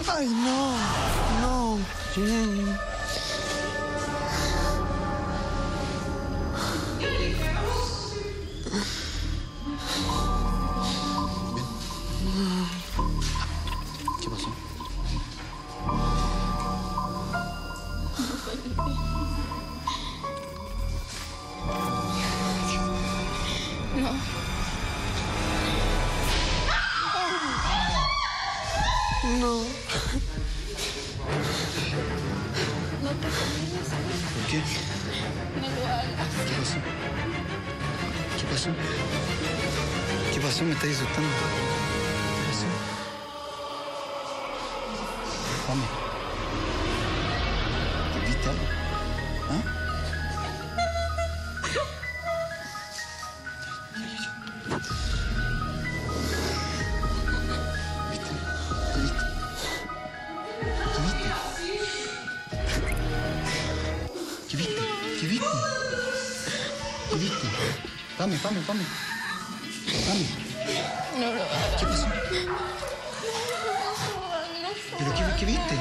Ay, no. No. Jen. ¿Qué pasó? No. No. No te convienes. ¿Por qué? No lo hagas. ¿Qué pasó? ¿Qué pasó? ¿Qué pasó? Me estáis asustando. ¿Qué pasó? Dame. ¿Viste algo? ¿Ah? ¿Viste? ¿Qué viste? ¿Qué viste? ¿Qué viste? ¿Qué viste? ¿Qué viste? Dame. No lo hagas. ¿Qué pasó? ¿Pero qué viste?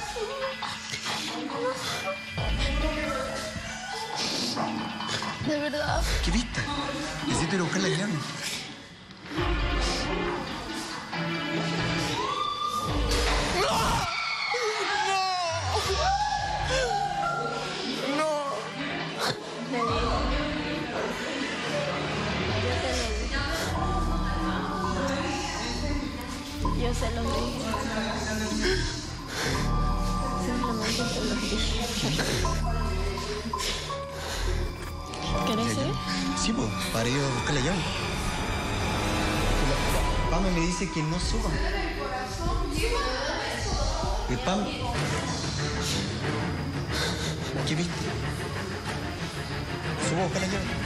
De verdad. ¿Qué viste? Necesito ir a buscar la llave. Yo se lo dije. Simplemente se lo dije. ¿Querés ir? Sí, pues, para ir a buscar la llave. Pame me dice que no suba. Pam, ¿qué viste? ¿Subo a buscar la llave?